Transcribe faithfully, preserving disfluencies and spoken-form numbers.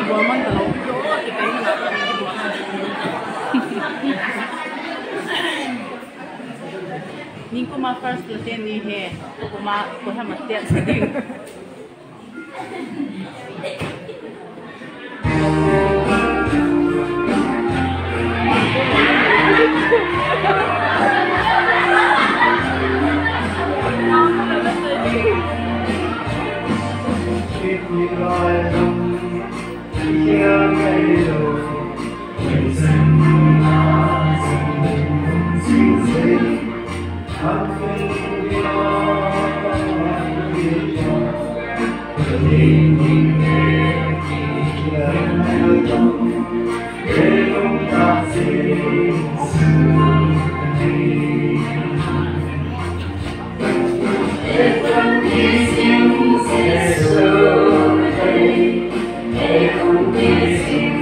Ibuaman kalau itu kita ini nggak pernah ibuaman. Ningku mah first latihan ni he, aku mah aku sama tiap sedih. Hãy subscribe cho kênh Ghiền Mì Gõ để không bỏ lỡ